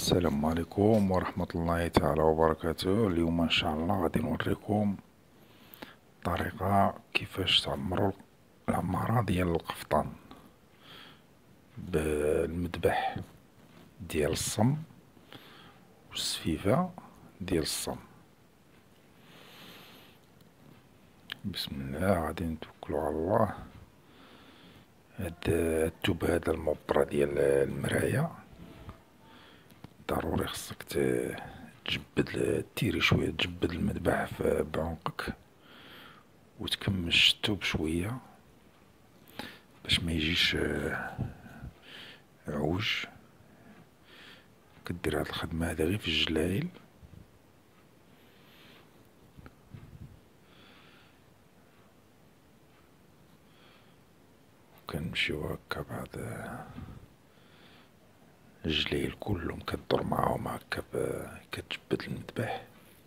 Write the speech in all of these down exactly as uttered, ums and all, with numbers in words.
السلام عليكم ورحمة الله تعالى وبركاته. اليوم ان شاء الله غادي نوريكم طريقة كيفاش تعمروا العمارة ديال القفطان بالمذبح ديال الصم والسفيفة ديال الصم. بسم الله، غادي نتوكلوا على الله. هاد التوب هذا المبرة ديال المراية ضروري خصك تجبد تيري شوية، تجبد المذبح بعنقك وتكمش التوب شوية باش ما يجيش عوج. كدير هاد الخدمة هادي غير في الجلايل، وكنمشيو هكا بعد الجلايل كلهم كدور معاهم هكا كتجبد المذبح.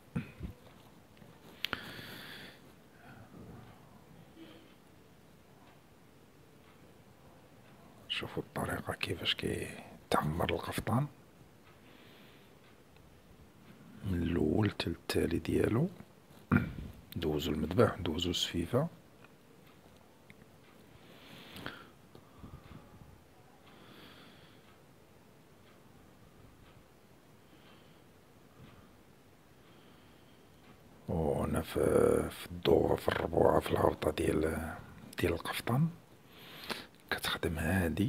شوفوا الطريقة كيفاش كيتعمر القفطان من الاول حتى التالي ديالو. ندوزو المذبح ندوزو السفيفة، وهنا في في الدورة في الربوعة في الهبطة ديال ديال القفطان كتخدم هادي،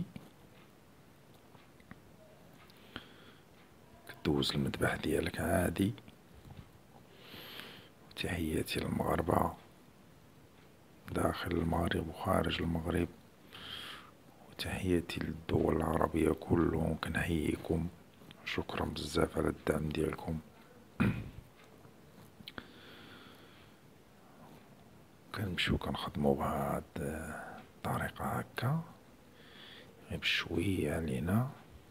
كدوز المذبح ديالك عادي. تحياتي للمغاربة داخل المغرب وخارج المغرب، وتحياتي للدول العربية كلهم، كنحييكم. شكرا بزاف على الدعم ديالكم. كنمشيو كنخدمو بهاد الطريقة هكا غير بشوية علينا.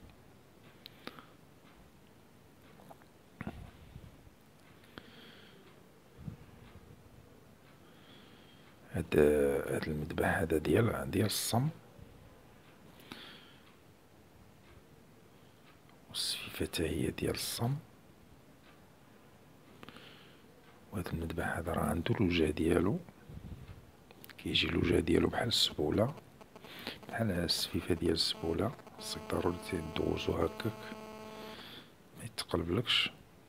هاد هاد المذبح هذا ديال ديال الصم، والسفيفة تا هي ديال الصم. وهاد المذبح هذا راه عندو الوجه ديالو، كيجي الوجه ديالو بحال السبولة، بحال السفيفة ديال السبولة. خصك ضروري تدوزو هكاك ما يتقلبلكش.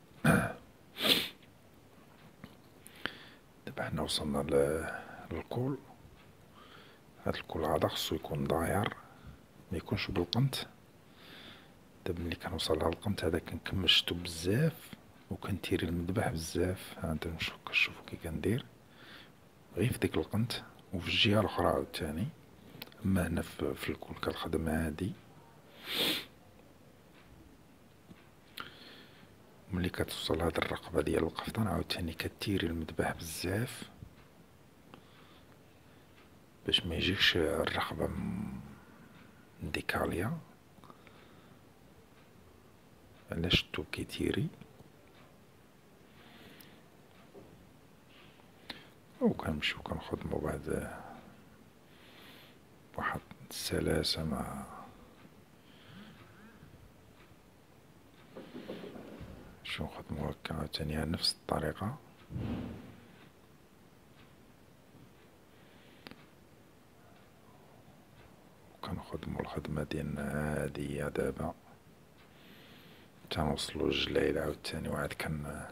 دابا حنا وصلنا للكول. هاد الكول هذا خصو يكون داير، ما يكونش بالقنت. دابا ملي كنوصل لهاد القنت هذا كنكمشتو بزاف وكنتيري المذبح بزاف. ها انت كتشوفو كي كندير غير في ديك القنت وفي الجهة الاخرى عاوتاني. اما هنا في الكول كنخدم عادي. ملي كتوصل هاد الرقبة ديال القفطان عاوتاني كتيري المذبح بزاف باش ما يجيكش الرقبة مديكاليا. علاش التوب كيتيري، وكنمشيو كنخدمو بعد واحد السلاسة مع شو نخدمو هكا عاوتاني على نفس الطريقة. وكنخدمو الخدمة ديالنا عادية دابا تا نوصلو للجلايل عاوتاني. وعاد كن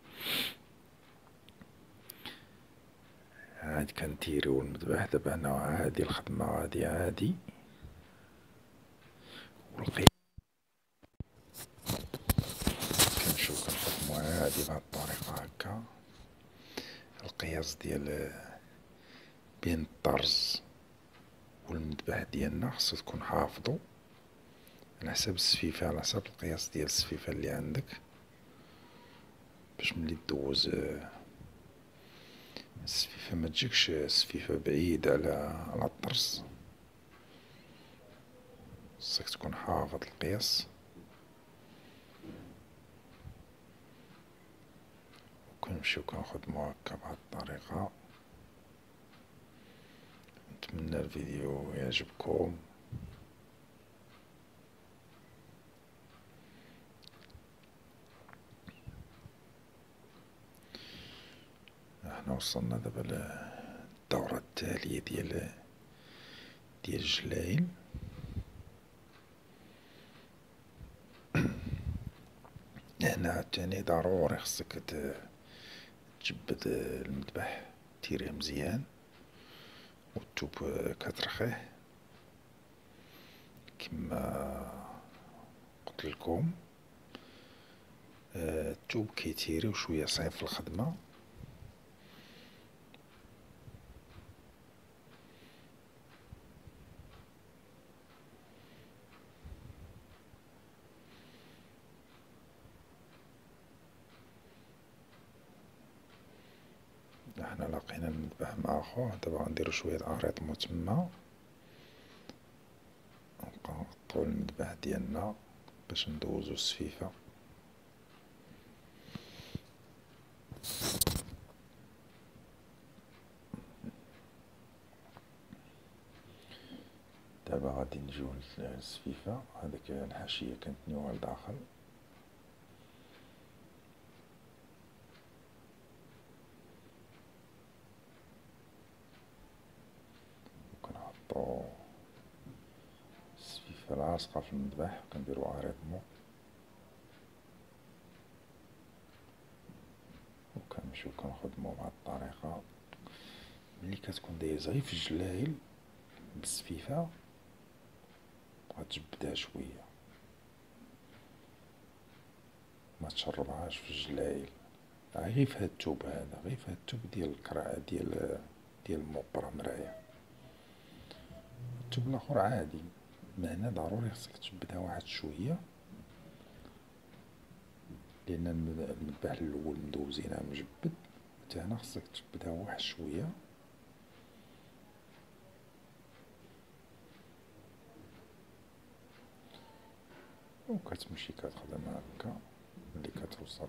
عاد كنتيريو المذبح. دابا هنا عادي الخدمة غادي عادي. والقياس كنمشيو كنخدمو عادي بهاد الطريقة هكا. القياس ديال بين الطرز والمذبح ديالنا خصو تكون حافظو على حساب السفيفة، على حساب القياس ديال السفيفة اللي عندك، باش ملي دوز السفيفة ما تجيكش سفيفة بعيدة على على الطرز. خصك تكون حافظ القياس. وكنمشيو كنخدمو هكا بهاد الطريقة. نتمنى الفيديو يعجبكم. حنا وصلنا دابا للدورة التالية ديال ديال الجلايل. هنا عاوتاني ضروري خصك تجبد المذبح، تيريه مزيان وتوب كترخيه كما قلت لكم. التوب كيتيري وشويه صعيب في الخدمه، احنا لاقينا المذبح مع خوه. دابا غنديرو شويه اريطمو تما، نبقاو نغطيو المذبح ديالنا باش ندوزو السفيفه. دابا غادي نجيو للسفيفه، هذيك الحاشيه كنتنيوها لداخل، وكنحطو السفيفه لاصقه في المذبح، وكنديرو اريطمو وكنمشيو كنخدمو بهاد الطريقه. ملي كتكون دايز غير في الجلايل بالسفيفه غتجبدها شويه، ما تشربهاش في الجلايل، غير في هاد التوب هذا، غير في هاد التوب ديال الكرا ديال ديال الموبرا مرايا. التوب الاخر عادي، ما هنا ضروري خصك تجبدها واحد شويه، لان المذبح الاول مدوزينها مجبد، حتى هنا خصك تجبدها واحد شويه. وكتمشي كتخدم هكا ملي كتوصل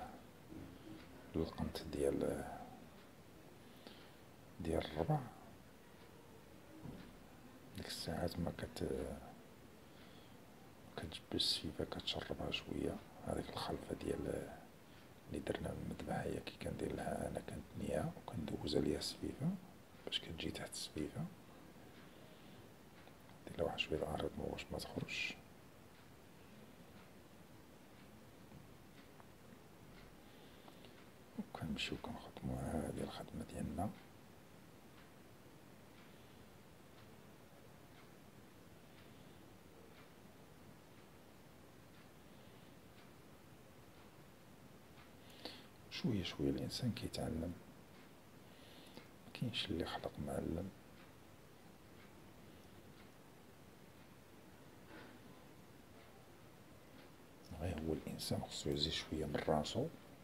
للقنت ديال ديال الربع. ديك الساعات ما كت كتجبد السفيفه كتشربها شويه. هذيك الخلفه ديال اللي درنا بالمذبح هي كي كندير لها انا، كنتنيها وكندوزها ليها السفيفه باش كتجي تحت السفيفه. دير لها واحد شويه الاريطمو باش ما تخرجش، وكنمشيو كنخدمو هادي الخدمه ديالنا. شويه شويه الانسان كيتعلم، مكاينش اللي خلق معلم. غير هو الانسان خصو يزيد شويه من راسو.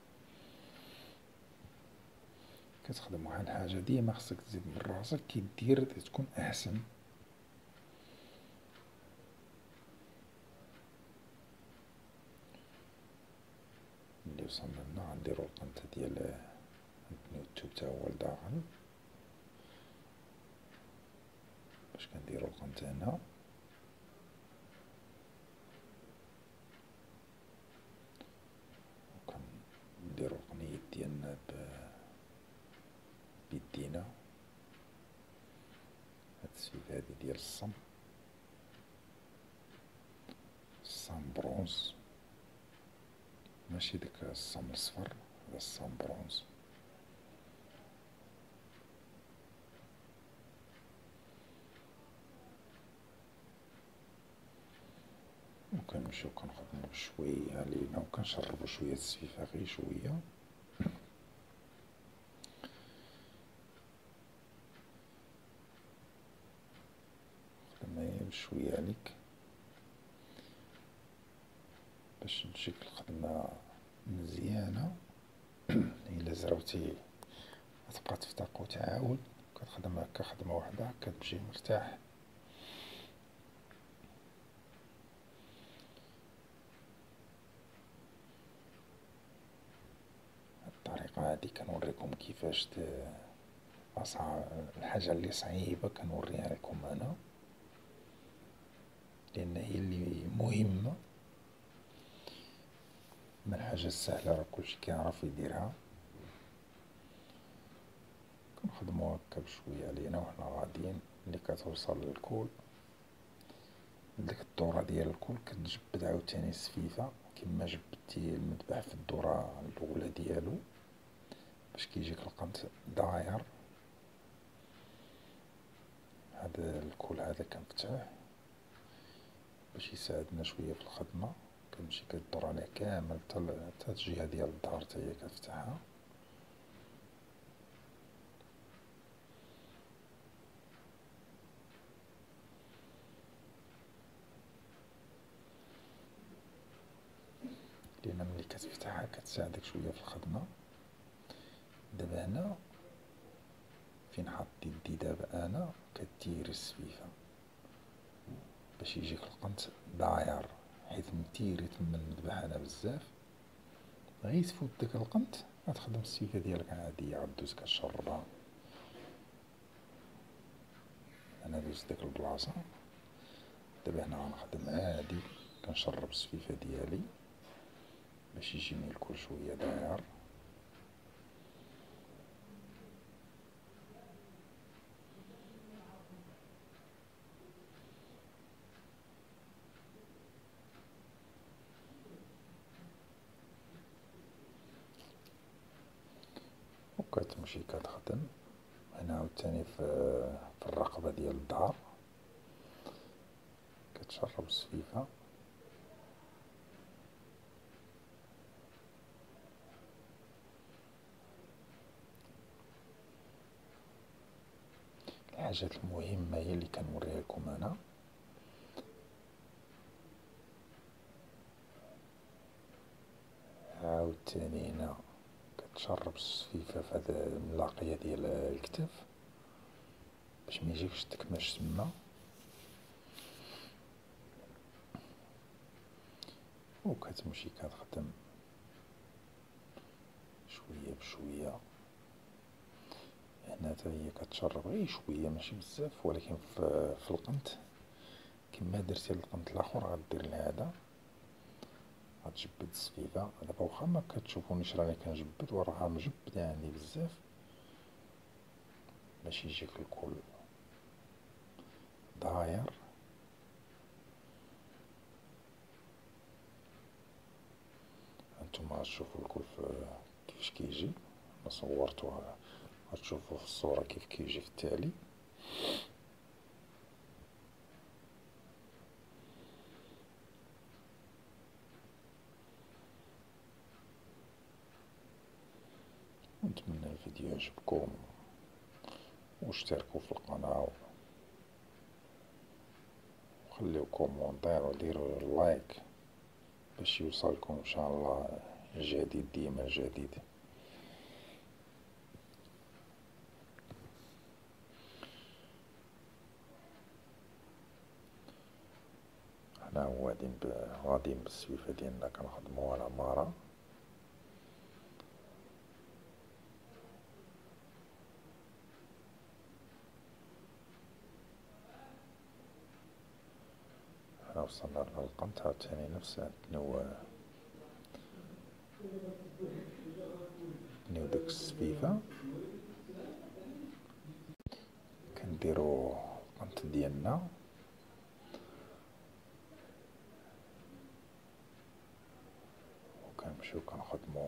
كتخدم واحد الحاجه ديما خصك تزيد من راسك، كي دير تكون احسن. ملي وصلنا لهنا غنديرو القنت ديال نتنيو التوب تا هو لداخل، باش كنديرو القنت هنا وكنديرو القنيت ديالنا بيدينا. هاد السفيفه هادي ديال الصم، الصم برونز، ماشي داك الصم الصفر، هذا الصم برونز. وكنمشيو كنخدمو شويه علينا وكنشربو شويه السفيفه غير شويه. خدمة غير بشويه عليك باش تجيك الخدمه مزيانه. الا زروتي غتبقى تفتق وتعاود كتخدم هكا خدمه وحده كتجي مرتاح. الطريقه هادي كنوريكم كيفاش أصعب الحاجه اللي صعيبه كنوريها لكم انا، لان هي اللي مهمه. من الحاجه السهله راه كلشي كيعرف يديرها. كنخدمو هكا بشوية علينا وحنا غاديين. ملي كتوصل للكول، ديك الدورة ديال الكول كتجبد عاوتاني السفيفة كما جبدتي المذبح في الدورة الأولى ديالو، باش كيجيك القنت داير. هذا الكول هذا كنفتحه باش يساعدنا شوية في الخدمة. كتمشي كدور عليه كامل حتى الجهة ديال الظهر تا هي كتفتحها. لأن ملي كتفتحها كتساعدك شوية في الخدمة. دابا هنا فين حاط يدي دابا أنا كدير السفيفة باش يجيك القنت داير، حيت متيري تما المذبح أنا بزاف، غير تفوت داك القنت غتخدم السفيفة ديالك عادية، غدوز كتشربها. أنا دوزت ديك البلاصة. دابا هنا غنخدم عادي كنشرب السفيفة ديالي باش يجيني الكل شوية داير. وكتمشي كتخدم. هنا عاوتاني في, في الرقبة ديال الظهر كتشرب السفيفة. الحاجات المهمة هي اللي كنوريها لكم أنا. عاوتاني هنا كتشرب السفيفة في هاد الملاقية ديال الكتف باش ميجيكش تكماش تما. وكتمشي كتخدم شوية بشوية. هنا تا هي كتشرب غير شوية ماشي بزاف، ولكن في, في القنت كما درتي القنت الاخر غدير لهذا، غتجبد السفيفة. دابا واخا ما كتشوفونيش راني كنجبد وراها مجبدة يعني بزاف باش يجيك الكل داير. هانتوما غتشوفو الكل كيفاش كيجي. انا صورتوها، غتشوفو في الصورة كيف كيجي في التالي. نتمنى الفيديو يعجبكم، واشتركوا في القناة وخليو كومونتير وديروا لايك باش يوصلكم ان شاء الله جديد ديما جديد. حنا غاديين غاديين بالسويفة ديالنا كنخدمو على مرة. حنا وصلنا للقنت عاوتاني نفس نو نو ديك السفيفة كنديرو القنت ديالنا. وكنمشيو كنخدمو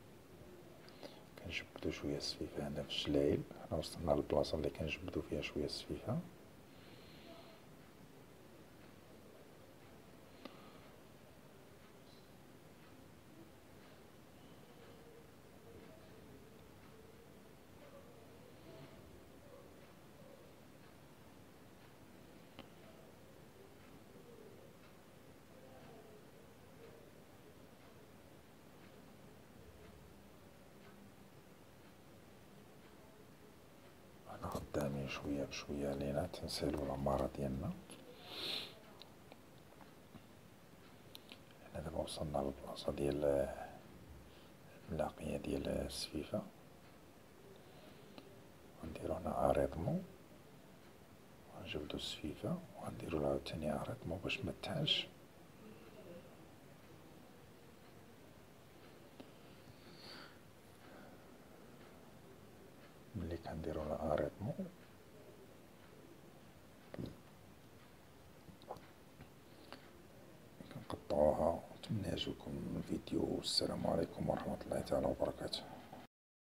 كنجبدو شوية السفيفة هنا في الجلايل. حنا وصلنا للبلاصة اللي كنجبدو فيها شوية السفيفة. خدامين شوية بشوية لينا تنسالو العمارة ديالنا. حنا دابا وصلنا للبلاصة ديال الملاقية ديال السفيفة. غنديرو هنا اريطمو، غنجبدو السفيفة وغنديرو لها عاوتاني اريطمو باش متعش. ملي كنديرو كنديرو لها اريطمون. كنقطعوها. نتمنى يعجبكم الفيديو، والسلام عليكم ورحمة الله تعالى وبركاته.